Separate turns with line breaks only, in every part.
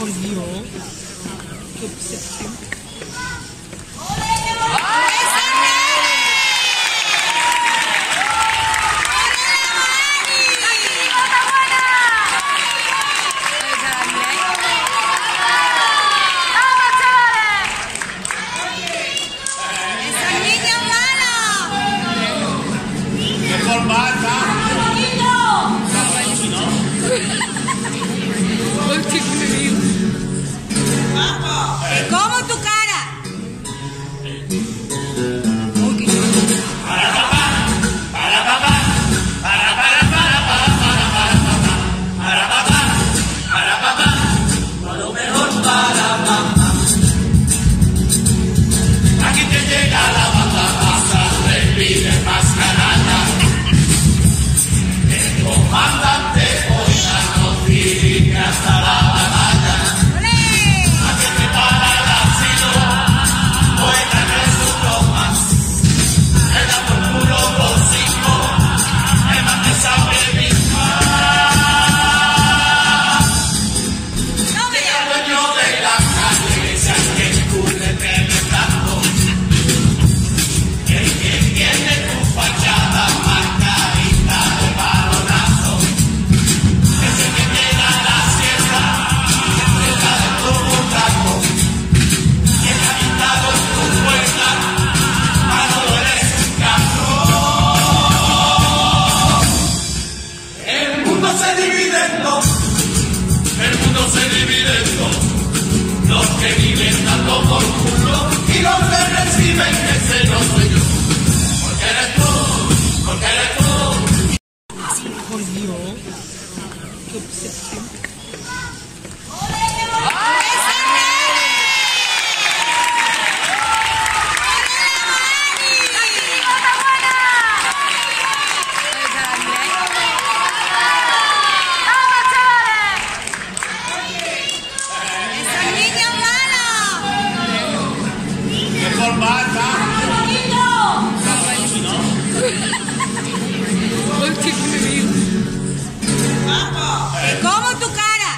Por Dios, qué obsesión.
¿Cómo tu cara?
Lo mejor para mamá. Aquí te llega la banda, pasa, repite más canalla. El comandante hoy nos dirige hasta la batalla. Aquí te para el asilo, buena resultó más. El da por culo por 5, el más que sabe misma. Llega el dueño de la calle, se hace el curre penetrando. El que tiene tu fachada marcadita de balonazo. Es el que te da la sierra, que te da de tu butaco. Y el que ha pintado en tu puerta, Manolo eres un cabrón. El mundo se divide en dos. El mundo se divide en dos. Los que viven dando por culo y los que reciben, ese no soy yo. Porque eres tú, porque eres tú.
Por Dios, qué obsesión.
¡Qué corbata!
¿Cómo tu cara?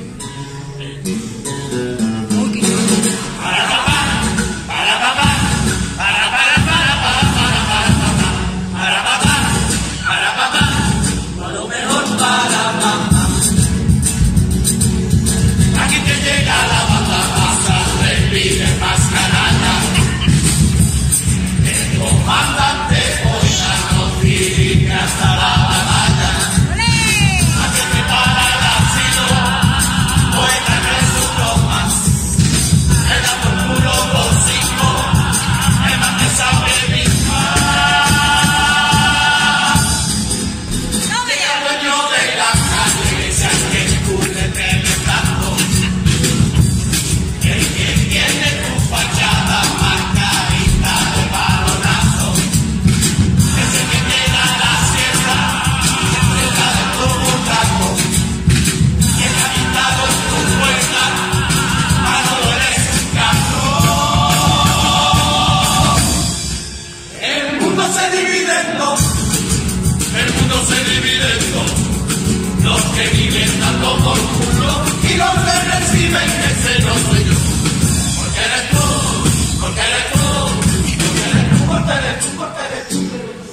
Lo mejor para mamá. Aquí te llega la banda, pasa, repite más canalla. El comandante hoy nos dirige hasta la batalla. Aquí te para el asilo, buena resultó más. El da por culo por 5, el más que sabe misma. Llega el dueño de la calle, se hace el curre penetrando. El que tiene tu fachada marcadita de balonazo. Es el que te da la sierra, que te da de tu butaco. Y el que ha pintado en tu puerta, Manolo eres un cabrón. El mundo se divide en dos. El mundo se divide en dos. Los que viven dando por culo y los que reciben, ese no soy yo. Porque eres tú, porque eres tú, porque eres tú, porque eres tú, porque eres tú.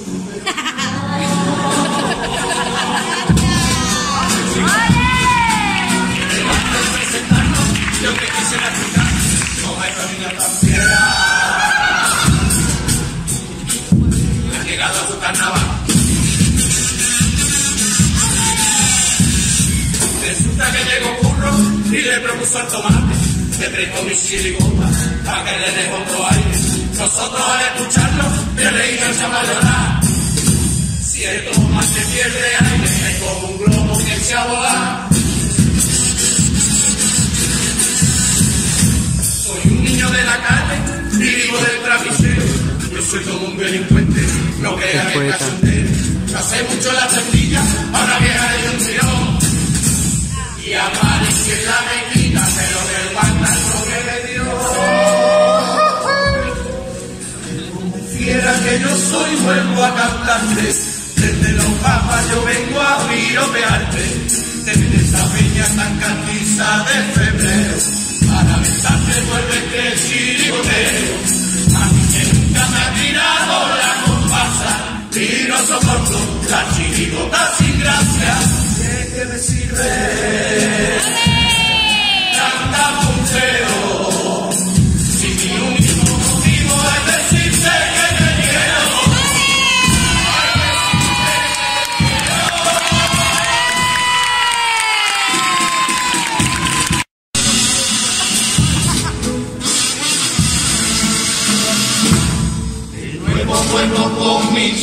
Antes de presentarnos, yo te quisiera explicar cómo esta niña tan fiera ha llegado a su carnaval. Resulta que llegó Curro y le propuso al tomate que trajo mi chirigota para que le dé otro aire. Nosotros al escucharlo le reímos a llorar. Si el tomate pierde aire es como un globo que se ha volado. Soy un niño de la calle y vivo del trapicheo. Yo soy como un delincuente, no creas que es cachondeo. No hace mucho la tendilla a una vieja de un tirón. Y aparecí en la mezquita, pero del guantazo que me dio. Como fiera que yo soy, vuelvo a cantarte. Desde los papas yo vengo a piropearte. Desde esa peña tan cantiza de febrero.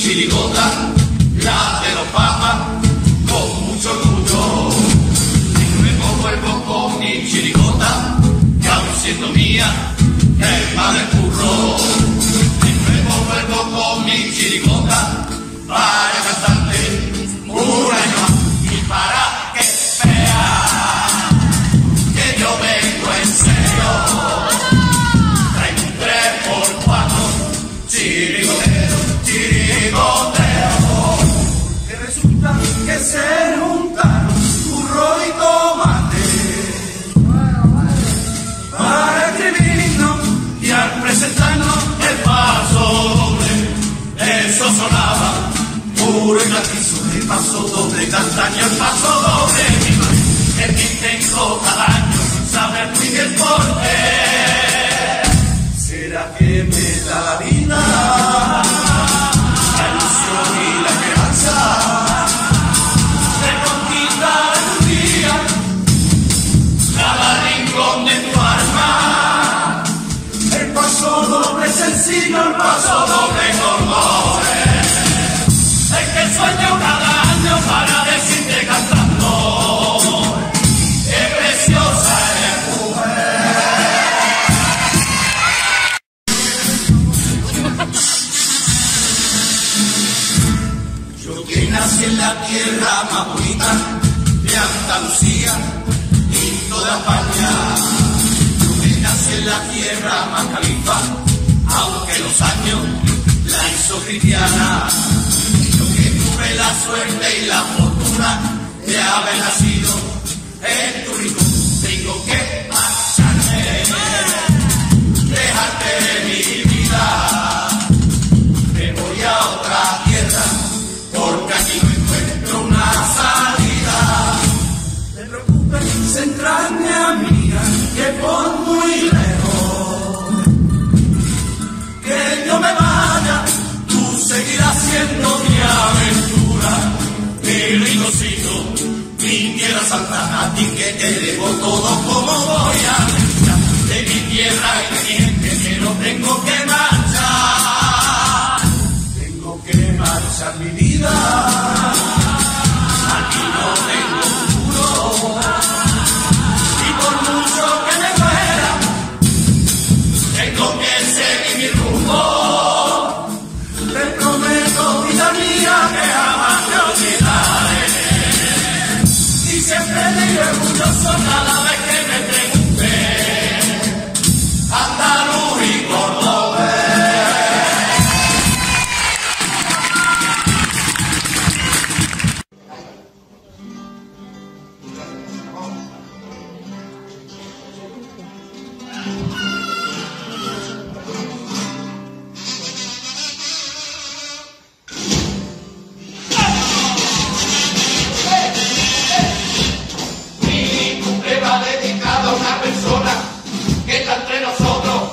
chirigota, la de los papas, con mucho orgullo. Y luego vuelvo con mi chirigota, que aún siendo mía, es más de curro. Y luego vuelvo con mi chirigota, para cantarte un año más, y para que vea que yo vengo en serio. Traigo un 3x4, chirigotero, chirigotero, que resulta que se juntaron burro y tomate para escribirnos y al presentarnos el paso doble. Eso sonaba puro y gratizo, el paso doble, castaño, el paso doble. El que intento cada año sin saber muy bien por qué. ¿Será que me da la vida, la ilusión y la esperanza de conquistar un día cada rincón de tu alma? El paso doble sencillo, el paso doble gordoble, el que sueño cada año para decirte cantando qué preciosa eres, mujer. Yo que nací en la tierra más bonita de Andalucía y toda España. Yo que nací en la tierra más califa, aunque los años la hizo cristiana. Yo que tuve la suerte y la fortuna de haber nacido en tu rincón, tengo que marcharme, dejarte mi vida. Me voy a otra tierra porque aquí no encuentro una salida. No te preocupes, entraña mía, que por muy lejos que yo me vaya, tú seguirás siendo mi aventura, mi rinconcito, mi tierra santa. A ti que te debo todo, como voy a marchar de mi tierra y de mi gente, que no tengo que marchar. Tengo que marchar mi vida, aquí no tengo futuro, y por mucho que me muera, tengo que seguir mi rumbo. Te prometo, vida mía, que jamás te olvidaré, y siempre te iré orgulloso cada vez que me pregunte andaluz y cordobés. Mi cumple va dedicado a una persona que está entre nosotros.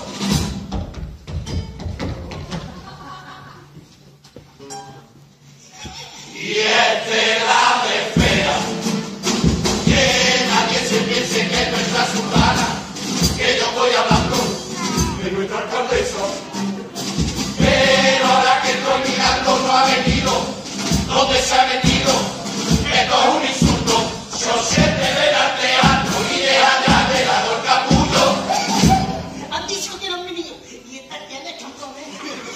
Y este la espera, que nadie se piense que es nuestra ciudadana, que yo voy hablando de nuestra alcaldesa. Pero ahora que estoy mirando no ha venido, ¿dónde se ha metido? Esto es un insulto. Yo siempre ver al teatro y de allá de lado el capullo.
Han dicho que eran mi niño y esta tiene campeones.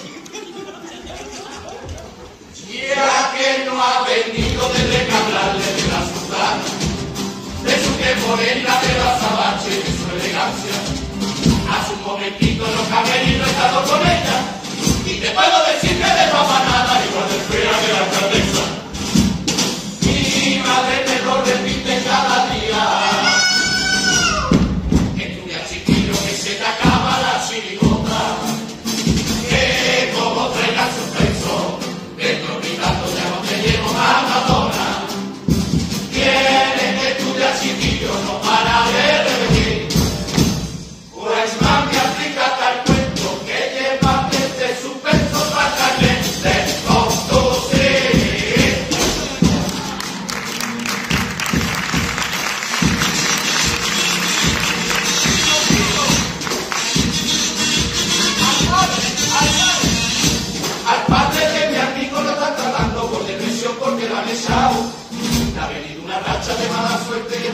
Ya que no ha venido desde que hablarle de la ciudad, de su que morena, de los azabaches, de su elegancia. Hace un momentito en los camerinos he estado con ella y te puedo decir que de papá nada, igual de fea de la alcaldesa. Mi madre me lo repite cada día, estudia chiquillo que se te acaba la chirigota, que como traiga suspenso, dentro gritando ya no te llevo más Madonna. Tienes que estudiar chiquillo, no para de repetir, pues mami aplica tal cuento que lleva desde suspenso para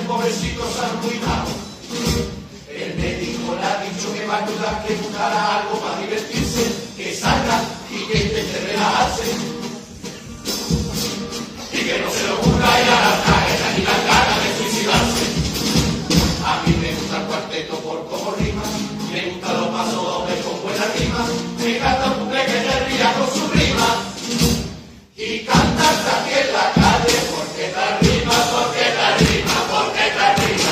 pobrecito se ha arruinado. El médico le ha dicho que va a ayudar, que buscará algo para divertirse, que salga y que intente relajarse. Y que no se le ocurra ir a la carrera ni la cara de suicidarse. A mí me gusta el cuarteto por como rima, me gustan los pasos dobles con buena rima, me encanta un cumple que te ría con su rima. Y cantarte aquí en la calle porque te rima, porque te rima, porque te rima.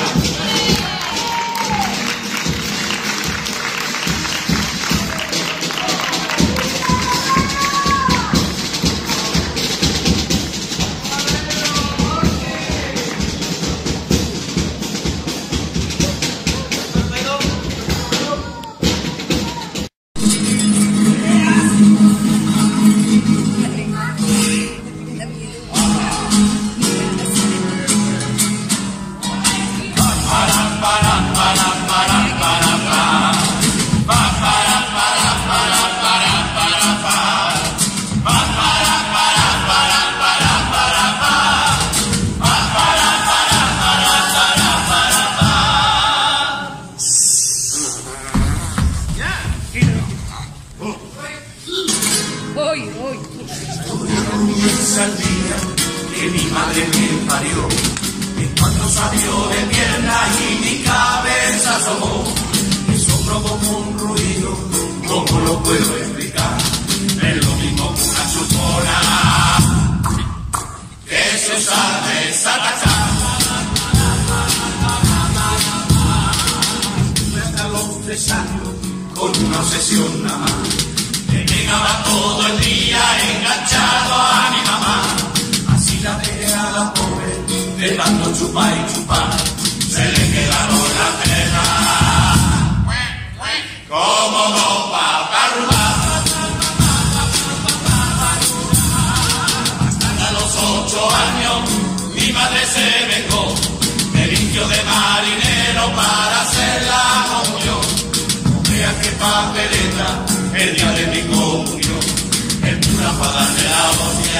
Al día que mi madre me parió, en cuanto salió de piernas y mi cabeza asomó, eso provocó un ruido, ¿cómo lo puedo explicar? Es lo mismo que una chupona que se usa de desatasar. Hasta los 3 años con una obsesión nada más. Me pegaba todo el día enganchado a mi mamá. Así la dejé a la pobre, de tanto chupar y chupar, se le quedaron las penas como bomba para arrugar. Hasta los 8 años mi madre se vengó, me vistió de marinero para hacer la comunión. No veas qué papeleta el día de mi comunión, el cura para darle la hostia,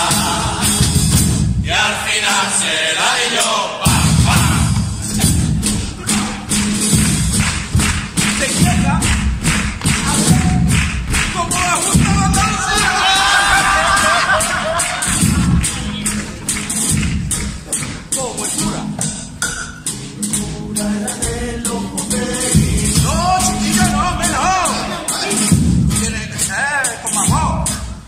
y al final se la di yo,
Se llega a ver como la justa Andalucía. Como el cura. Cura era de los poderes. No, chiquillo, no, mejor. Tiene que ser con mamón.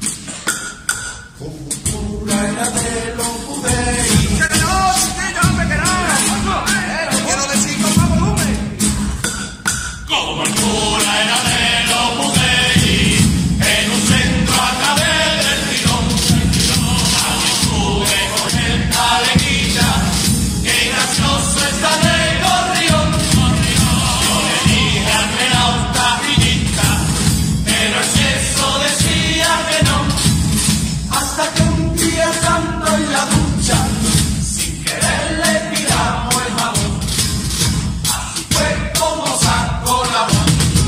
Cura era de los poderes. Que no, chiquillo, hombre, que no. Pero quiero decir con más volumen.
como el cura era de los Pudey, en un centro a través del río. Allí estuve con el taleguilla, qué gracioso está de gorrión. Yo le dije al pelao tapillita, pero el sexo decía que no. Hasta que un día estando en la ducha, sin querer le tiramos el jabón. Así fue como sacó la voz.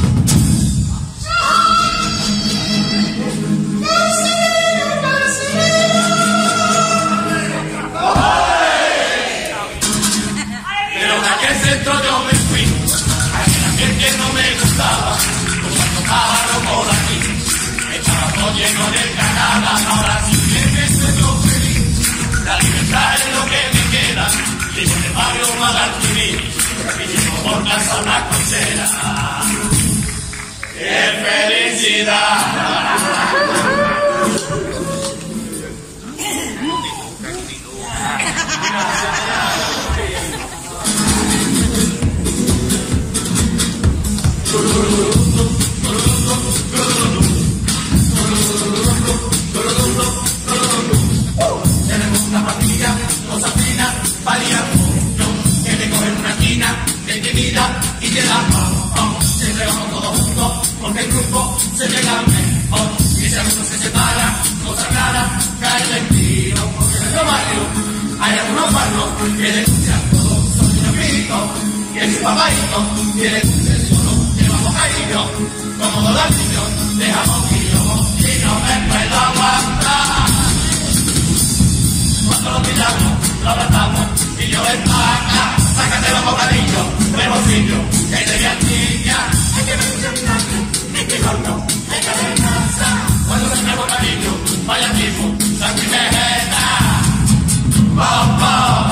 Pero en aquel centro yo me fui, aquel ambiente que no me gustaba, como cuando pájaro por aquí, estaba todo lleno de cagadas. Ahora sí que soy yo feliz, la libertad es lo que me queda, libre de barrio Magaltini, y llevo por casa una cochera. ¡Qué felicidad! Tenemos una familia, cosa fina, valía mucho, que te cogen una esquina, te intimida y te da se entregamos todos juntos, porque el grupo se llega mejor, y si alguno se separa, cosa rara, cae el tiro, porque en nuestro barrio hay algunos barrios que denuncian todos son niños gritos, y el papaito quiere dulce solo, llevamos cariño, como todos los niños, dejamos guillo, y no me puedo aguantar. Cuando los milagros, lo abrazamos y yo ven acá, sácate los bocadillos del bolsillo, que te voy a niña, hay que mencionarte, hay que horno, hay que descansar, cuando se me bocadillo, vaya tipo, sangre y vegeta, papá.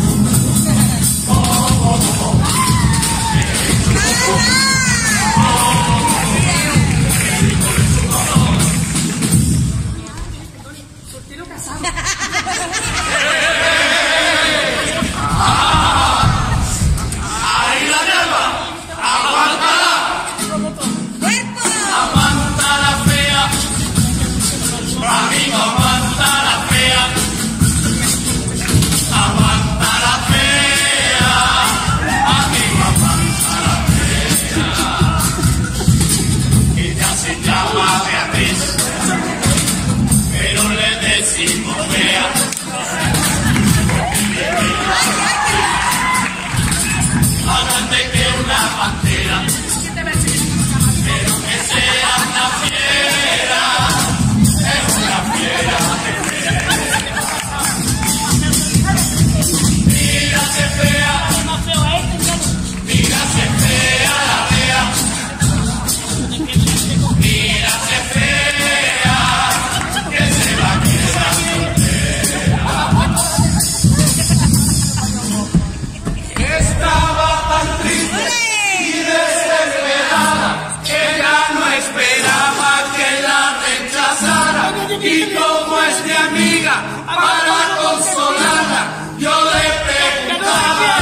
Y como es mi amiga, para consolarla, yo le preguntaba.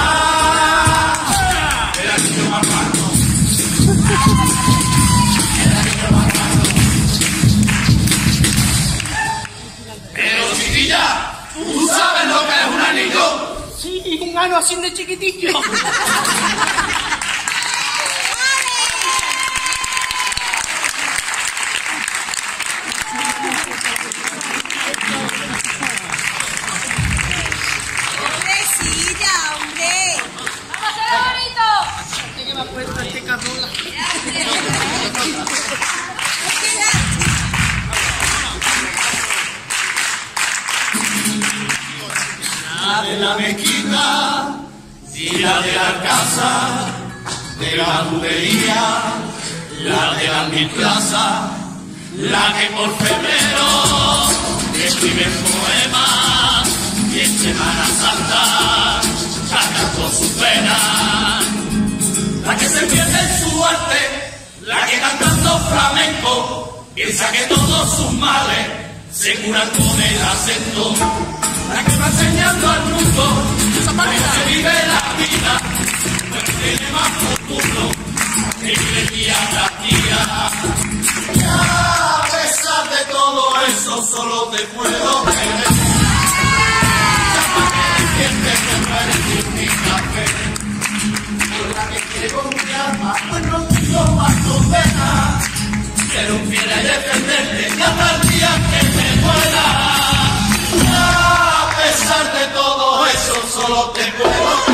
Era el niño más malo. Era el niño más malo. Pero chiquilla, ¿tú sabes lo que es un anillo?
Sí, un ano así de chiquitillo.
La de la mezquita y la de la casa, de la judería, la de la mil plazas, la que por febrero escribe poemas y en Semana Santa canta con sus penas, la que se pierde en su arte, la que cantando flamenco piensa que todos sus males se curan con el acento, la que va enseñando al mundo cómo se vive la vida, la que tiene más futuro que vive día tras día. Y a pesar de todo eso solo te puedo querer. Llama que defiende que no eres ni café, por la que quiere con mi alma, pues no tengo más condena. Ser un fiel y defenderte y hasta el día que me muera. A pesar de todo eso, solo te puedo